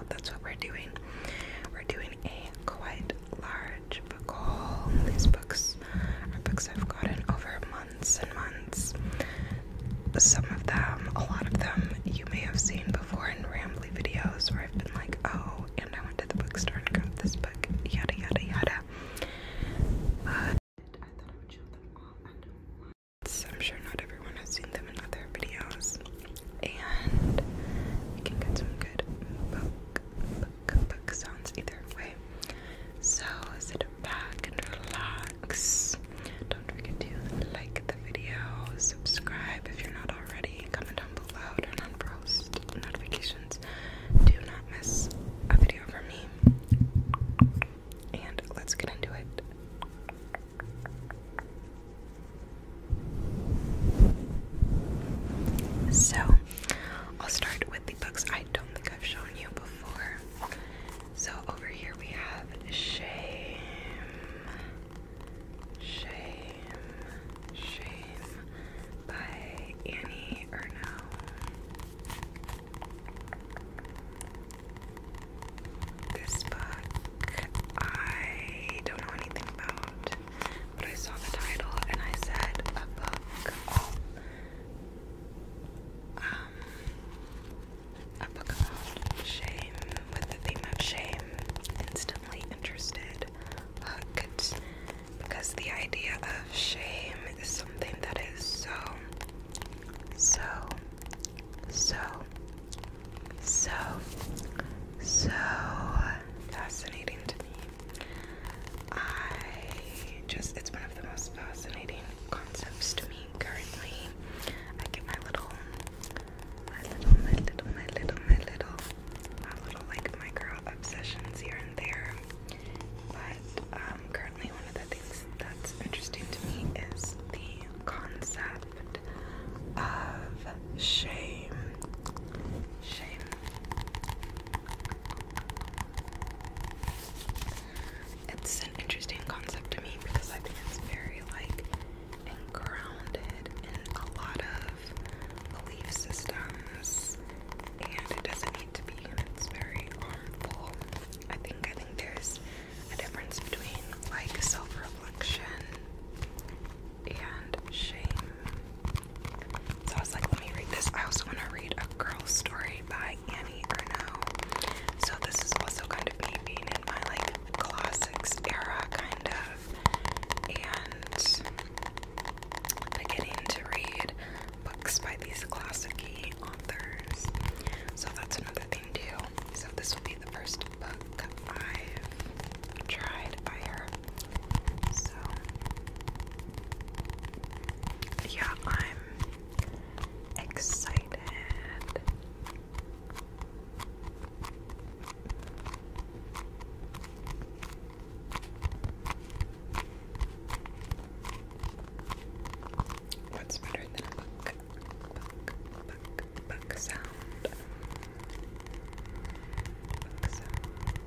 that's what we're doing. We're doing a quite large book haul. These books are books I've gotten over months and months. Some of them, a lot of them, you may have seen before in rambly videos where I've been like, oh, and I went to the bookstore and got this book, yada yada yada. But I thought I would show them all at once. I'm sure not everyone has seen them in other videos. And you can get some good book sounds either way. So sit back and relax. Don't forget to like the video, subscribe if you're not already, comment down below, turn on post notifications. Do not miss a video from me. And let's get into it. So, I'll start with the books I don't think I've shown you before. So over here we have Shame by Annie Ernaux. This book I don't know anything about, but I saw the title and I said a book about shame, with the theme of shame. Instantly interested, hooked, because the idea of shame is something that is so fascinating to me. It's one of the most fascinating concepts to me currently. I get my little like micro obsessions here and there. But currently one of the things that's interesting to me is the concept of shame. It's an interesting concept to me because I think it's very like grounded in a lot of belief systems, and it doesn't need to be, and it's very harmful. I think there's a difference between like self-reflection and shame. So I was like, let me read this. I also want to read A Girl's Story by Annie Ernaux. So this is also kind of me being in my like classics era kind of, and beginning to read books by these classic-y authors. So that's another thing too. So this will be the first book I've tried by her. So yeah, I'm excited. What's better than a book sound? Book sound.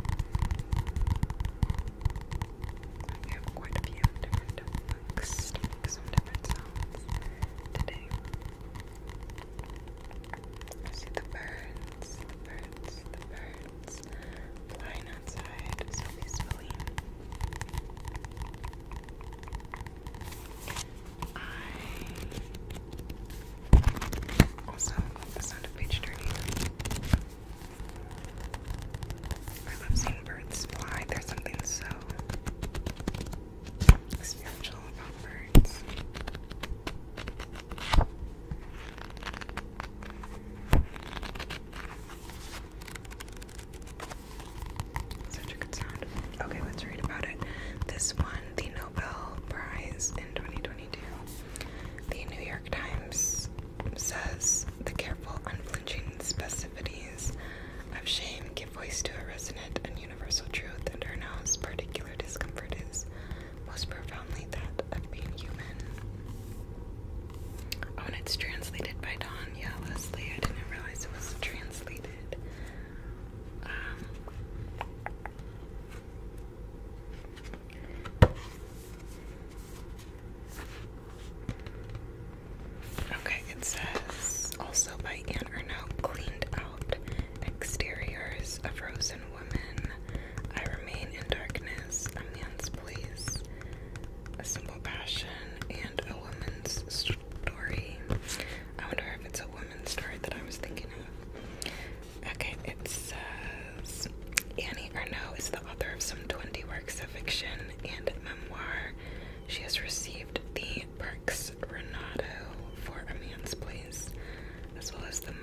We have quite a few different books to make some different sounds today. I see the birds flying outside so peacefully. I also love the sound of page turning.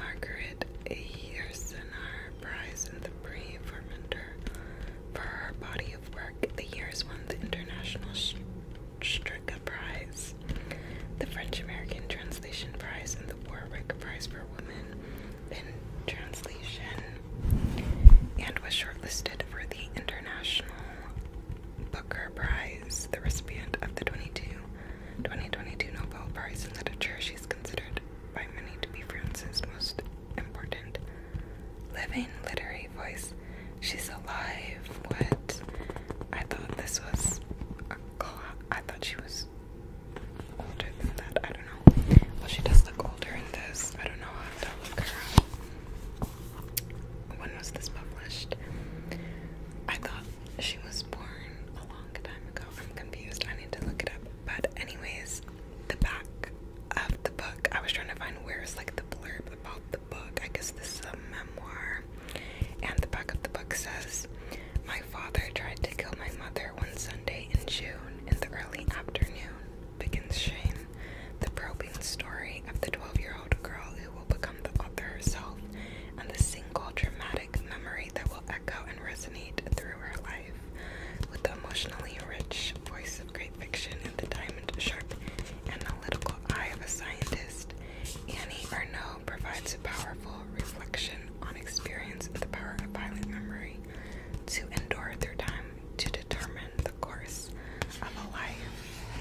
Margaret Yersenar Prize in the Prix Fermenter for her body of work. The years won the International Stricka Prize, the French-American Translation Prize, and the Warwick Prize for Women in Translation, and was shortlisted for the International Booker Prize, the recipient of the 2022 Nobel Prize in Literature. She's considered by many to be France's most important living literary voice. She's alive. What? I thought this was I thought she was older than that. I don't know. Well, she does look older in this. I don't know. I'll have to look her up. When was this published? I thought she was born a long time ago. I'm confused. I need to look it up. But anyways, the back of the book, I was trying to find where's like the blurb about the book. I guess this is a memoir. And the back of the book says, "My father tried to kill my mother one Sunday in June. In the early afternoon begins Shame, the probing story of the 12-year-old girl who will become the author herself, and the single dramatic memory that will echo and resonate through her life. With the emotionally rich voice of great fiction and the diamond-sharp analytical eye of a scientist, Annie Ernaux provides a powerful reflection on experience and the power of violent memory to endure through time, to determine the course of a life."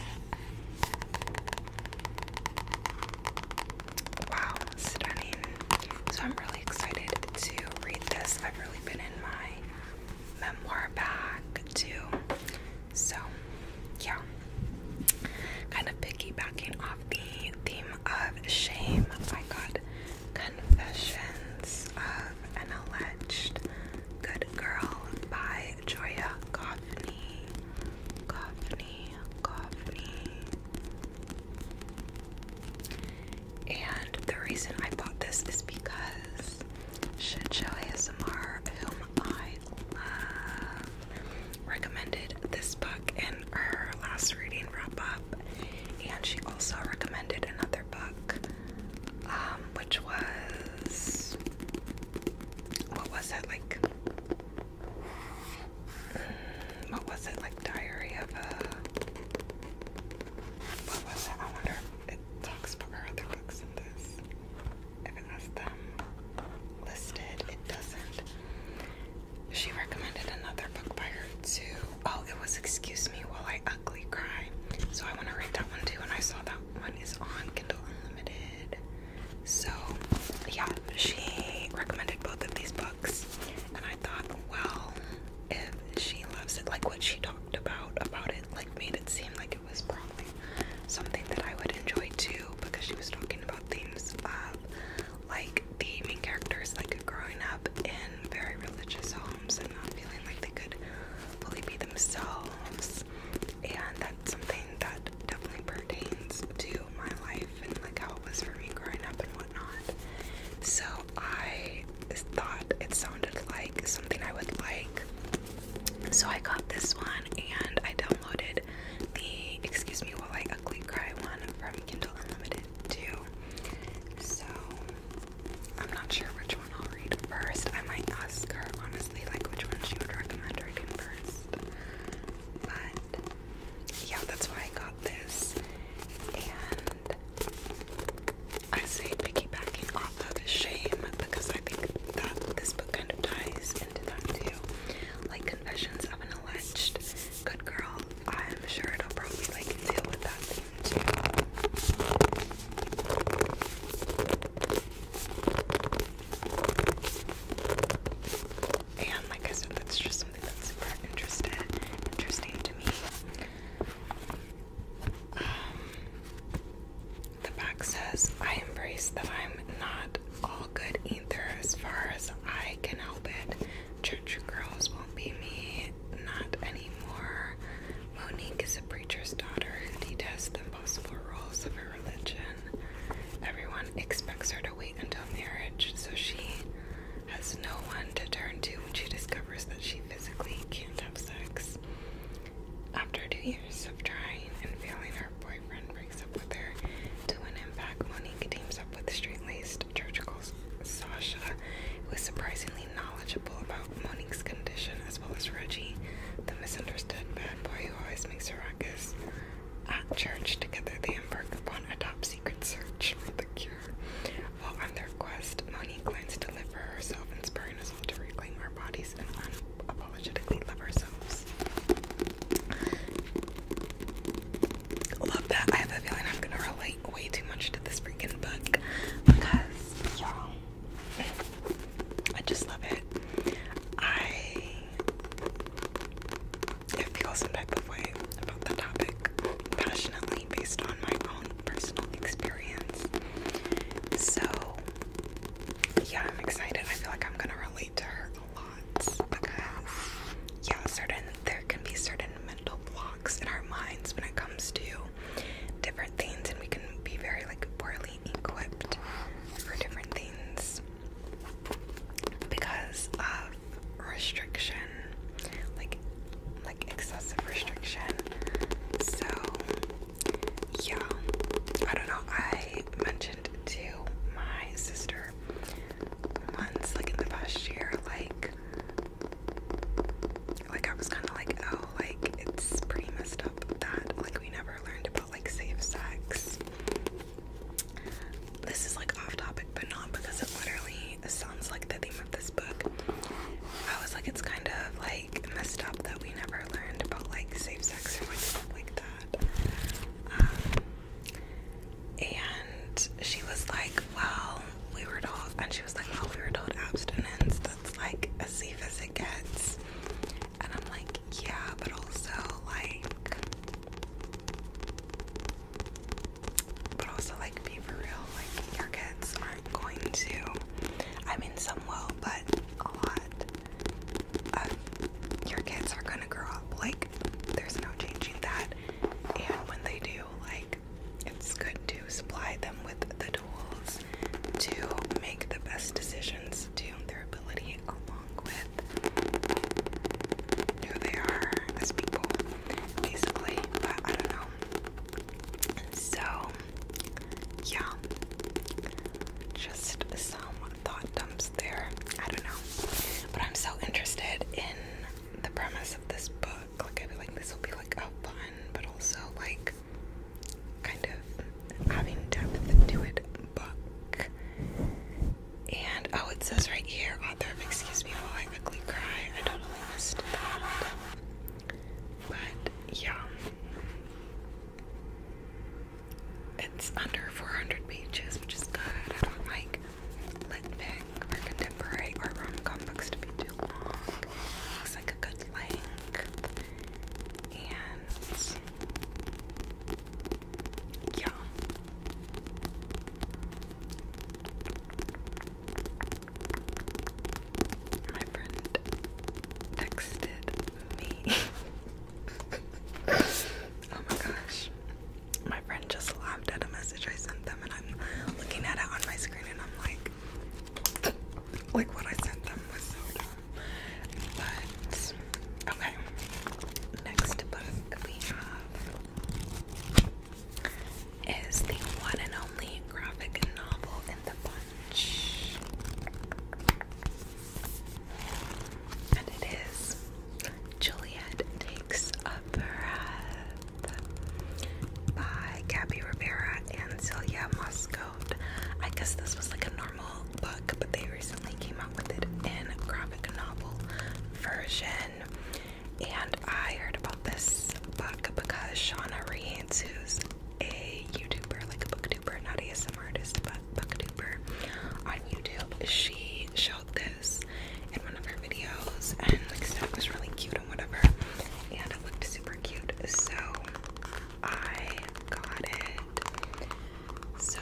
Wow, stunning. So I'm really excited to read this. I've really been in my memoir bag too. So yeah, kind of piggybacking off the theme of shame, I got Confessions of an Alleged Good Girl by Joya Goffney. And the reason I bought this is because Shitshow ASMR, whom I love, recommended this book in her last reading wrap-up, and she also recommended another book, which was, what was it, like Diary of a, what was it? I wonder if it talks about her other books in this. If it has them listed, it doesn't. She recommended another book by her too. Oh, it was Excuse Me While I Ugly Cry. So I want to read that one too, and I saw that one is on Kindle Unlimited. So yeah, she recommended both of these books, and I thought, well, if she loves it, like what she talked about it, like made it seem like it was probably something that I would enjoy too, because she was talking about themes of like the main characters like growing up in very religious homes and not feeling like they could fully be themselves, and that's something that definitely pertains to my life and like how it was for me growing up and whatnot. So I thought it sounded like something I would like, so I got this one, and I downloaded the Excuse Me While I Ugly Cry one from Kindle Unlimited too. So I'm not sure which one I'll read first. I might ask her honestly like which one she would recommend reading first. But yeah, that's why I got this. And I say piggybacking off of Shame because I think that this book kind of ties into that too. Like Confessions of an Alleged Like, what I sent them was so dumb. But, okay. Next book we have is the one and only graphic novel in the bunch. And it is Juliet Takes a Breath by Gabby Rivera and Celia Muscoat. I guess this was like a normal book, but they recently came out with it in graphic novel version. And I heard about this book because Shauna Reeds, who's a YouTuber, like a booktuber, not a Asmrtist, but booktuber on YouTube, she showed this in one of her videos and like said it was really cute and whatever, and it looked super cute, so I got it. So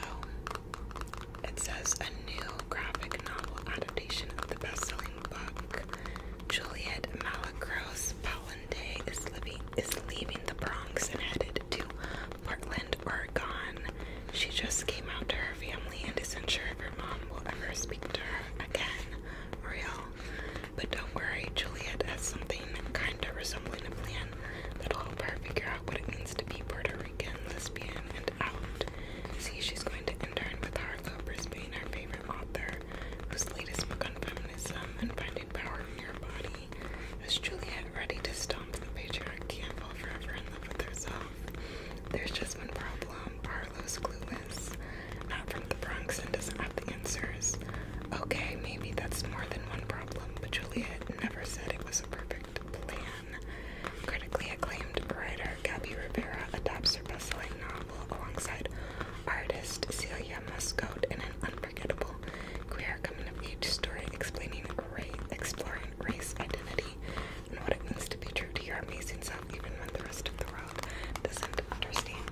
it says a new graphic novel adaptation of the best-selling book. Juliet Malacros Palante is leaving the Bronx and headed to Portland, Oregon. She just came out to her family and isn't sure if her mom will ever speak to her again. Real. But don't worry, Juliet has something kinda resembling a plan that'll help her figure out what it means to be Puerto Rican, lesbian, and out. See, she's going to intern with Harlow Brisbane, her favorite author, whose latest book on feminism and finding power in your body. Is Juliet ready to stomp the patriarchy and fall forever in love with herself? There's just one problem. Harlow's clueless. Not from the Bronx and doesn't have the answers. Okay, maybe that's more than one problem, but Juliet never said it was a perfect plan. Critically acclaimed writer Gabby Rivera adapts her best-selling novel alongside artist Celia Muscoat in an unforgettable queer coming-of-age story exploring race identity and what it means to be true to your amazing self even when the rest of the world doesn't understand.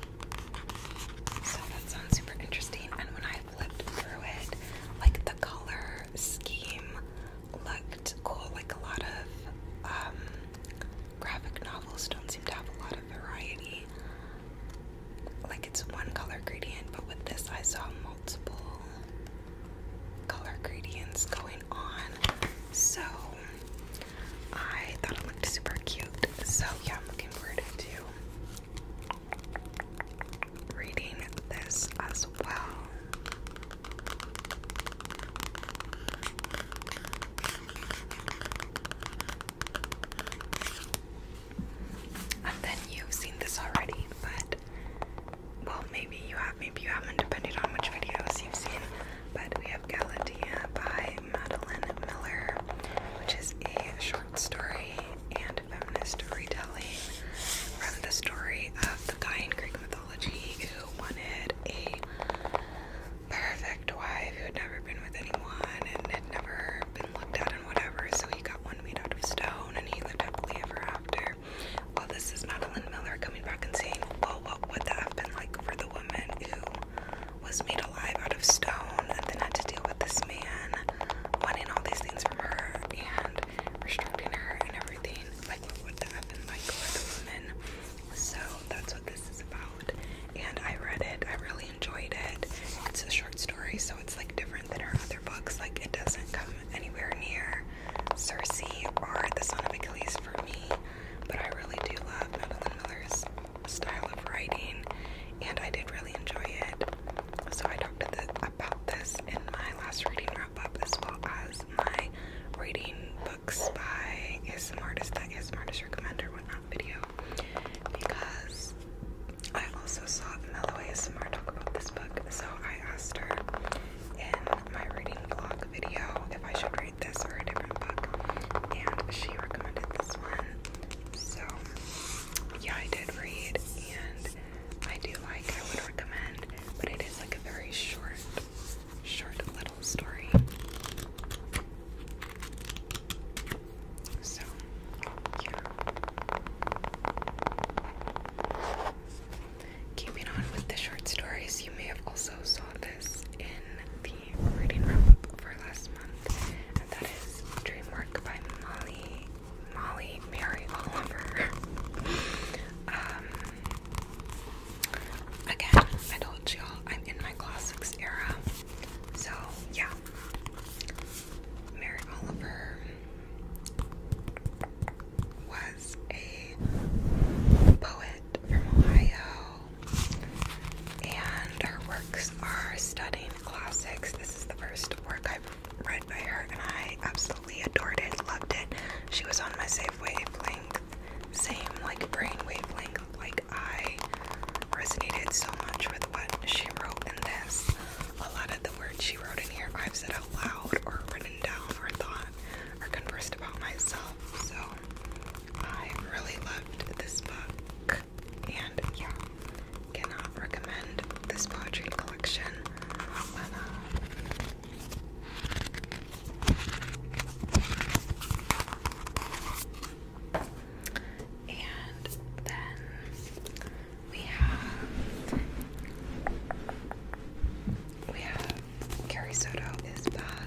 So that sounds super interesting, and when I flipped through it, like the color said out loud or written down or thought or conversed about myself. So I really loved this book, and yeah, cannot recommend this poetry collection enough. And then we have Carrie Soto is back.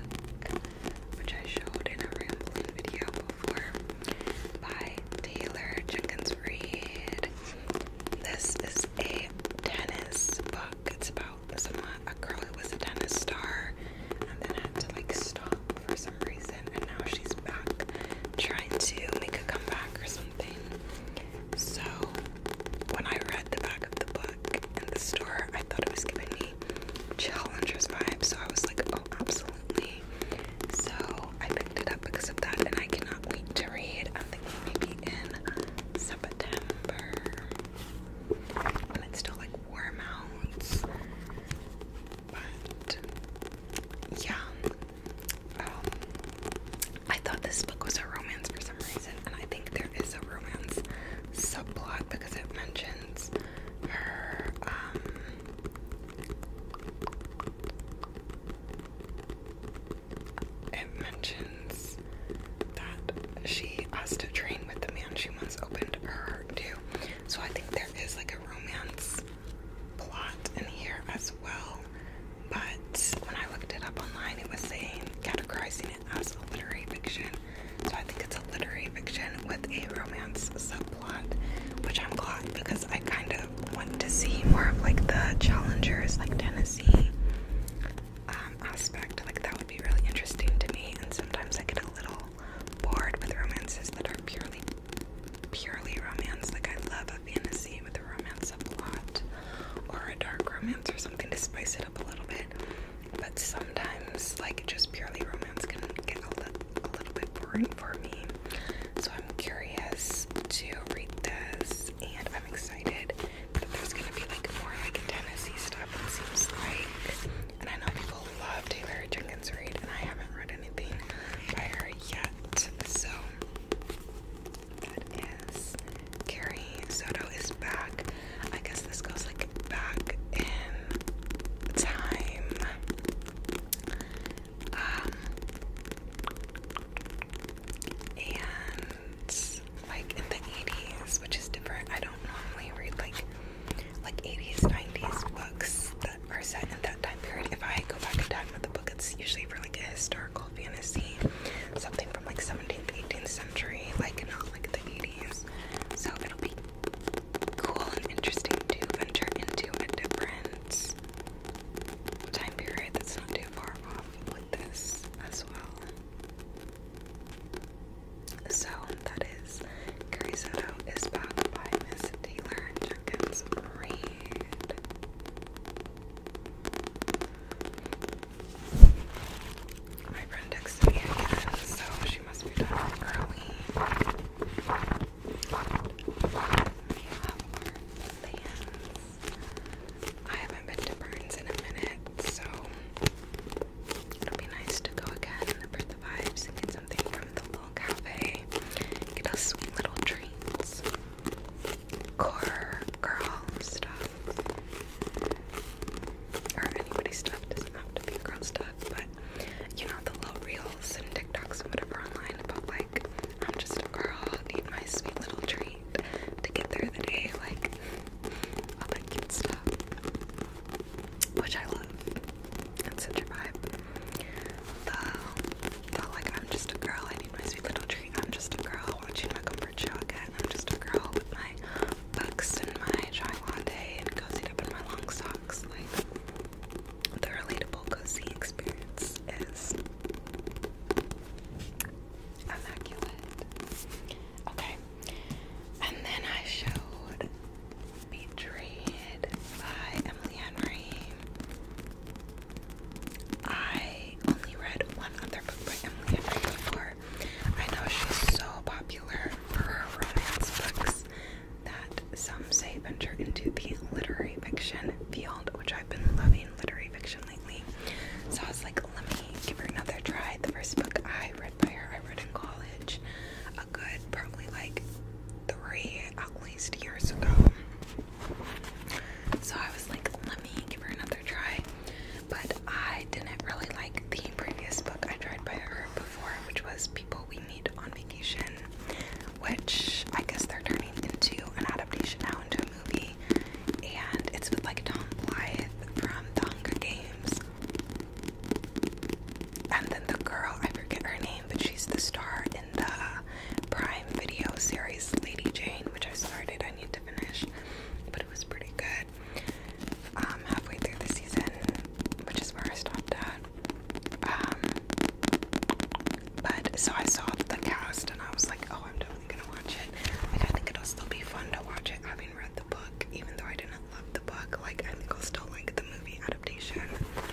so I saw the cast and I was like, oh, I'm definitely gonna watch it. Like, I think it'll still be fun to watch it having read the book, even though I didn't love the book. Like, I think I'll still like the movie adaptation.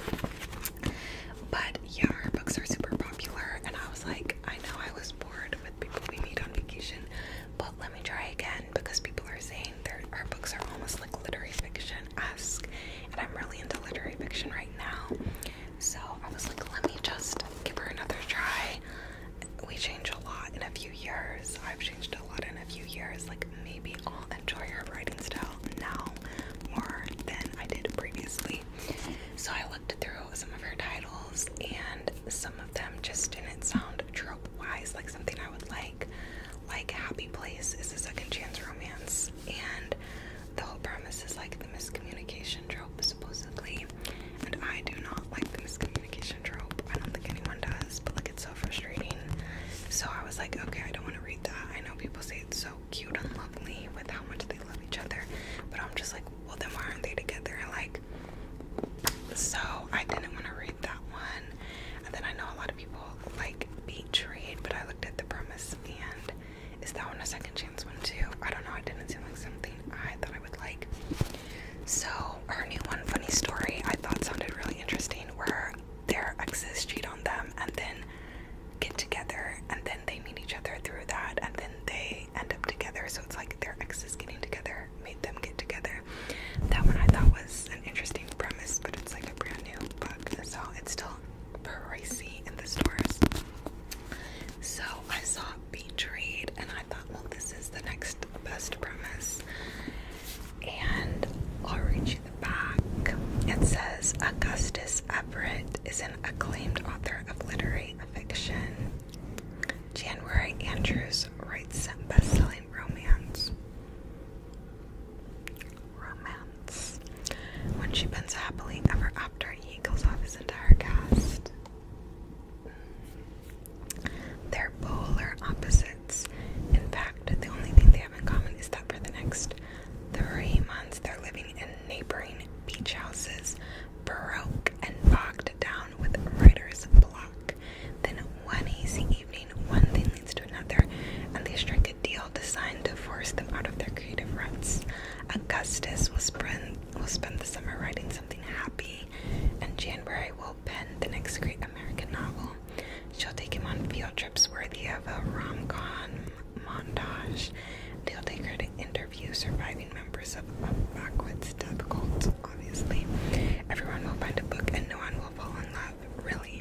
But yeah, her books are super popular, and I was like, I know I was bored with people we meet on vacation, but let me try again, because people are saying our books are almost like literary fiction-esque, and I'm really into literary fiction right now. So I was like, let me just give her another try. We change a lot in a few years. I've changed a lot in a few years. Like, maybe I'll enjoy her writing style now more than I did previously. So I looked through some of her titles, and some of them just didn't sound trope-wise like something I would like. Like, Happy Place is a second chance romance, and the whole premise is like the miscommunication trope, supposedly. And I do not like the miscommunication trope. I don't think anyone does, but like, it's so frustrating. So I was like, okay, I don't want to read that. I know people say it's so cute and lovely with how much they love each other, but I'm just like, well, then why aren't they together? Like, so I didn't want to read that one. And then I know a lot of people like Beach Read, but I looked at the premise, and is that one a second chance one too? I don't know, it didn't seem like something I thought I would like. So her new one, Funny Story, I thought sounded really interesting, where their exes cheat on them and then get together, and then they meet each other through that, and then they end up together. So it's like their exes getting together made them get together. That one I thought was an interesting premise, but it's like a brand new book, so it's still pricey in the stores. So I saw Beach Read, and I thought, well, this is the next best premise. And I'll read you the back. It says, Augustus Everett is an acclaimed author of literary fiction. January Andrews writes best-selling romance. When she bends happily ever after, he kills off his entire cast. They're polar opposites. In fact, the only thing they have in common is that for the next 3 months, they're living in neighboring beach houses, baroque and bogged down with writer's block. Then one hazy evening, one thing leads to another, and they strike a deal designed to force them out of their creative ruts. Augustus will spend the summer writing something happy, and January will pen the next great American novel. She'll take him on field trips worthy of a rom-com montage. They'll take her to interview surviving members of a backwoods death cult, obviously. Everyone will find a book and no one will fall in love, really.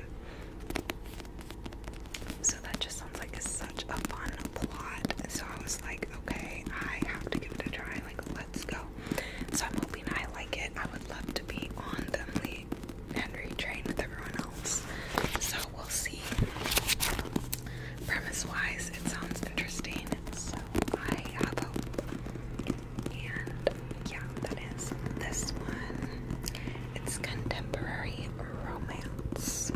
So that just sounds like such a fun plot. So I was like, okay, I have to give it a try. Like, let's go. So I'm hoping I like it. I would love to be on the Emily Henry train with everyone else. So we'll see. Premise-wise, it sounds interesting. So I have hope. And yeah, that is this one. It's contemporary romance.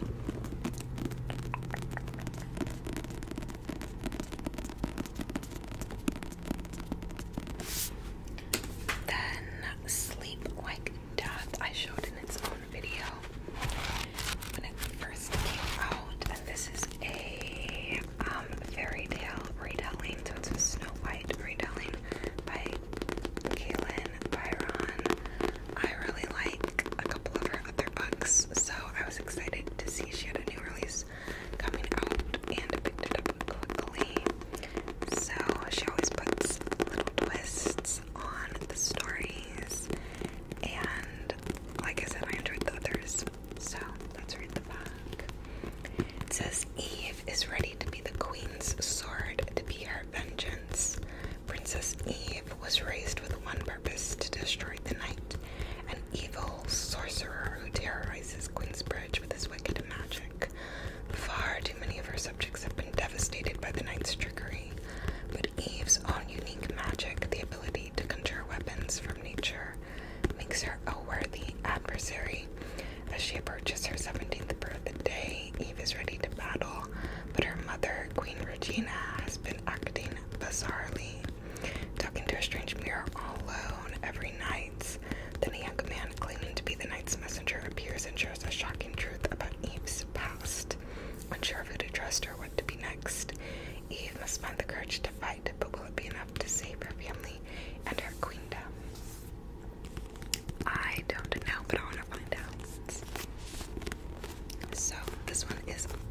Then Sleep Like Death, I showed in its own video when it first came out, and this is a fairy tale retelling, so it's a Snow White retelling by Kaylin Byron. I really like a couple of her other books, so I was excited to see she had a new release coming out, and picked it up quickly. So she always puts little twists on the stories, and like I said, I enjoyed the others. So let's read the back. It says, Eve is ready to be the queen's sword, to be her vengeance. Princess Eve was raised with one purpose, to destroy the night, an evil sorcerer who terrorizes Queensbridge with his wicked magic. Far too many of her subjects have been devastated by the night's trickery, but Eve's own unique magic, the ability to conjure weapons from nature, makes her a worthy adversary. As she approaches her 17th birthday, Eve is ready to battle, but her mother, Queen Regina, has been acting bizarrely, talking to a strange mirror all alone every night. Then a young man claiming to be the night's messenger appears and shares a shocking truth about Eve's past. Unsure of who to trust or what to be next,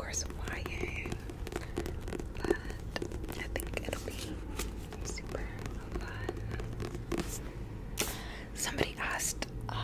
course, YA. But I think it'll be super fun. Somebody asked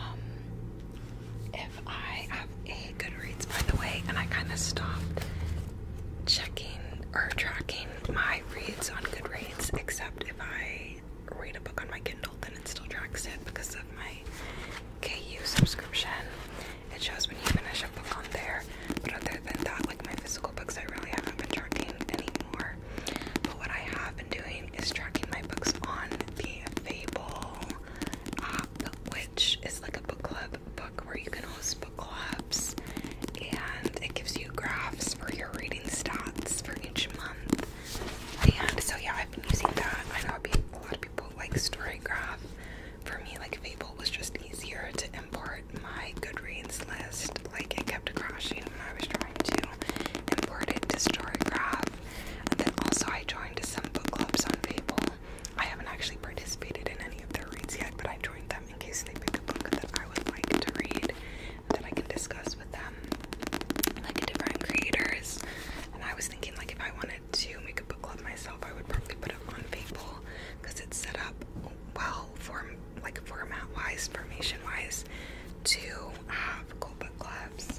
if I have a Goodreads, by the way, and I kind of stopped checking or tracking my reads on Goodreads, except if I read a book on my Kindle, then it still tracks it because of my KU subscription. It shows when you finish a book on there, but other than that, like my physical books, I really haven't been tracking anymore. But what I have been doing is tracking my books on the Fable app, which is like a book club book where you can host book clubs, and it gives you graphs for your reading stats for each month. And so yeah, I've been using that. I know a lot of people like StoryGraph. For me, like Fable was just easier to import my Goodreads list. Like it kept crashing when I was trying to import it to StoryGraph. And then also I joined some book clubs on Fable. I haven't actually participated in any of their reads yet, but I joined them in case they pick a book that I would like to read that I can discuss with them, like different creators. And I was thinking, like, if I wanted to make a book club myself, I would probably put it on Fable because it's set up well for like format-wise, formation-wise, to have cool book clubs.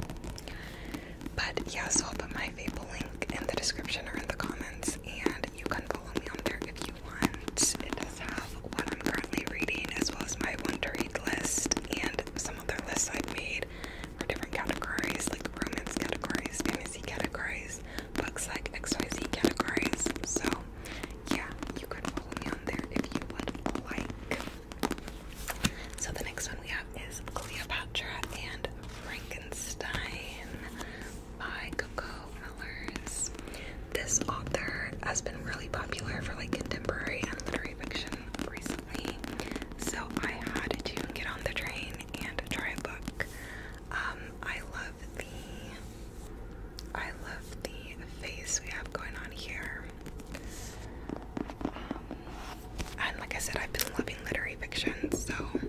But yeah, so I'll put my Fable link in the description or in the comments, and you can follow me on there if you want. It does have what I'm currently reading, as well as my one-to-read list, and some other lists I've made for different categories, like romance categories, fantasy categories, books like XYZ categories. So yeah, you can follow me on there if you would like. So the next one we have is Cleopatra and Frankenstein by Coco Millers. This author has been really popular for like contemporary and literary fiction recently, so I had to get on the train and try a book. I love the face we have going on here. And like I said, I've been loving literary fiction, so